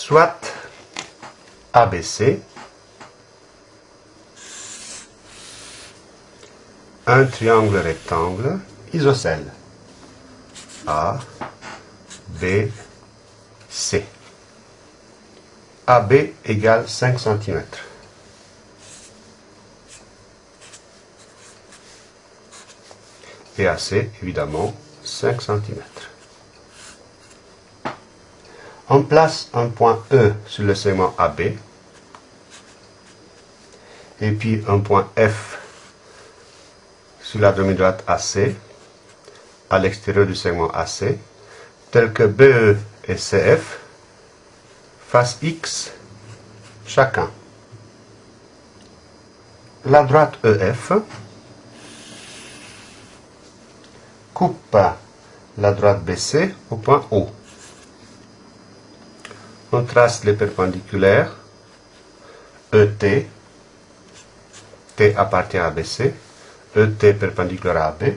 soit ABC, un triangle rectangle isocèle A, B, C. AB égale 5 cm. Et AC, évidemment, 5 cm. On place un point E sur le segment AB et puis un point F sur la demi-droite AC à l'extérieur du segment AC, tel que BE et CF fassent X chacun. La droite EF coupe la droite BC au point O. On trace les perpendiculaires ET, T appartient à BC, ET perpendiculaire à AB.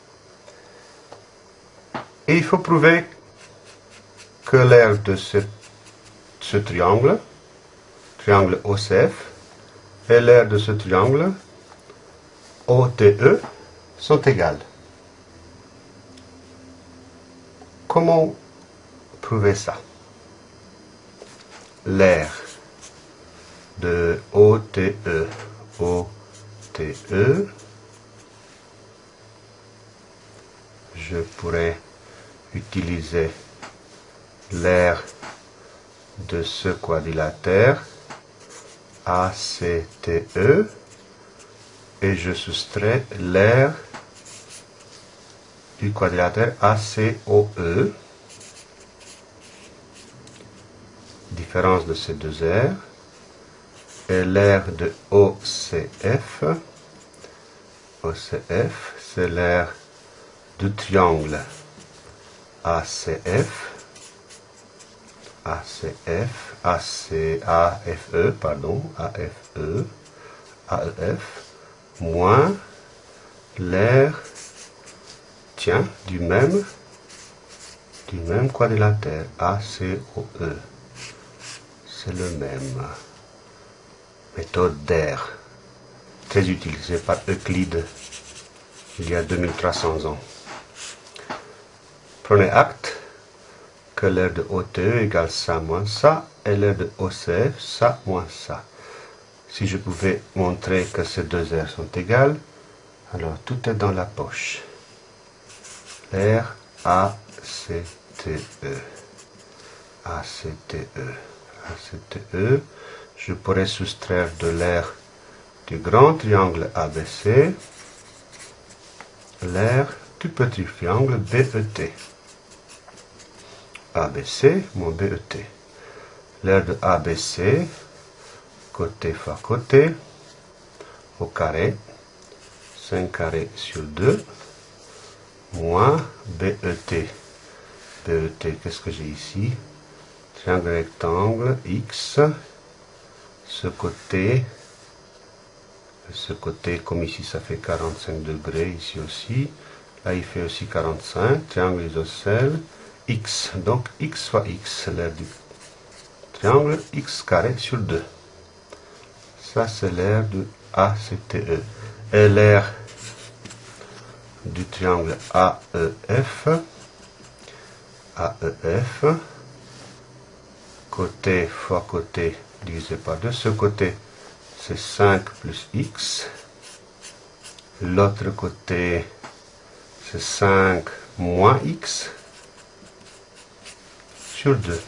Et il faut prouver que l'aire de ce triangle, triangle OCF, et l'aire de ce triangle OTE sont égales. Comment prouver ça? L'aire de OTE, je pourrais utiliser l'aire de ce quadrilatère ACTE et je soustrais l'aire du quadrilatère ACOE. Différence de ces deux aires. Et l'aire de OCF. OCF, c'est l'aire du triangle ACF. AFE, AEF, moins l'aire, tiens, du même quadrilatère, ACOE. C'est le même. Méthode d'aire, très utilisée par Euclide il y a 2300 ans. Prenez acte que l'aire de OTE égale ça moins ça, et l'aire de OCF ça moins ça. Si je pouvais montrer que ces deux aires sont égales, alors tout est dans la poche. L'aire ACTE. Je pourrais soustraire de l'aire du grand triangle ABC l'aire du petit triangle BET. ABC moins BET. L'aire de ABC, côté fois côté, au carré, 5 carrés sur 2, moins BET. BET, qu'est-ce que j'ai ici? Triangle rectangle X, ce côté, comme ici ça fait 45 degrés, ici aussi, là il fait aussi 45, triangle isocèle, X, donc X fois X, l'aire du triangle X carré sur 2. Ça c'est l'aire du ACTE. Et l'aire du triangle AEF, côté fois côté divisé par 2, ce côté c'est 5 plus X, l'autre côté c'est 5 moins X sur 2.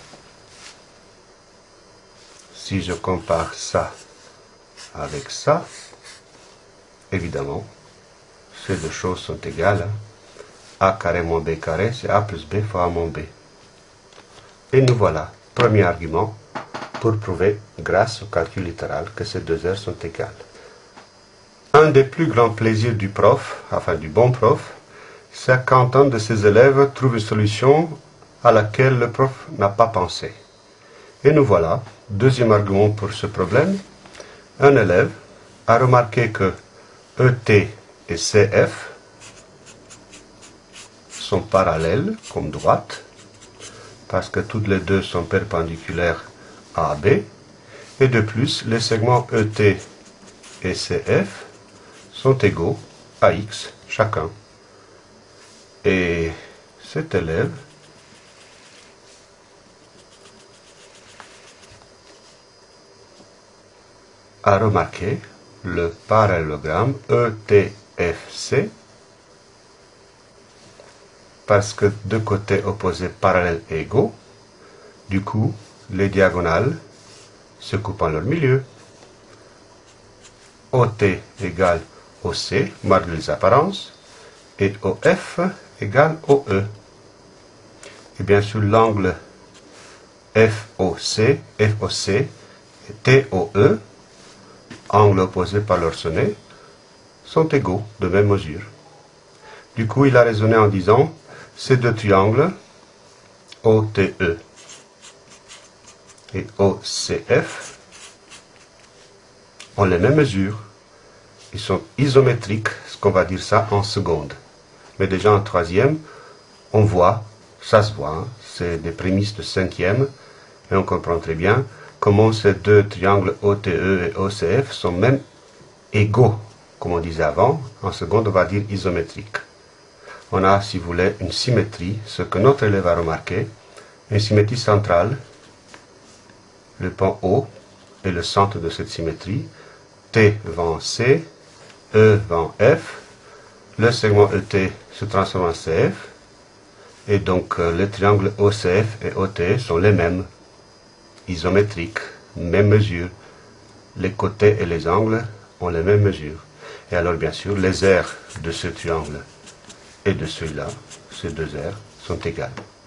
Si je compare ça avec ça, évidemment, ces deux choses sont égales. A carré moins B carré, c'est A plus B fois A moins B. Et nous voilà, premier argument pour prouver, grâce au calcul littéral, que ces deux aires sont égales. Un des plus grands plaisirs du prof, enfin du bon prof, c'est quand un de ses élèves trouve une solution à laquelle le prof n'a pas pensé. Et nous voilà, deuxième argument pour ce problème. Un élève a remarqué que ET et CF sont parallèles comme droite, parce que toutes les deux sont perpendiculaires AB. Et de plus, les segments ET et CF sont égaux à X chacun. Et cet élève a remarqué le parallélogramme ETFC parce que deux côtés opposés parallèles et égaux, du coup, les diagonales se coupent en leur milieu. OT égale OC, malgré les apparences, et OF égale OE. Et bien sûr, l'angle FOC et TOE, angles opposés par leur sommet, sont égaux de même mesure. Du coup, il a raisonné en disant, ces deux triangles, OTE et OCF, ont les mêmes mesures. Ils sont isométriques, ce qu'on va dire ça en seconde. Mais déjà en troisième, on voit, ça se voit, hein, c'est des prémices de cinquième, et on comprend très bien comment ces deux triangles OTE et OCF sont même égaux, comme on disait avant. En seconde, on va dire isométriques. On a, si vous voulez, une symétrie, ce que notre élève a remarqué, une symétrie centrale, le point O est le centre de cette symétrie, T va en C, E va en F, le segment ET se transforme en CF, et donc les triangles OCF et OT sont les mêmes, isométriques, même mesure. Les côtés et les angles ont les mêmes mesures. Et alors bien sûr, les aires de ce triangle et de celui-là, ces deux aires, sont égales.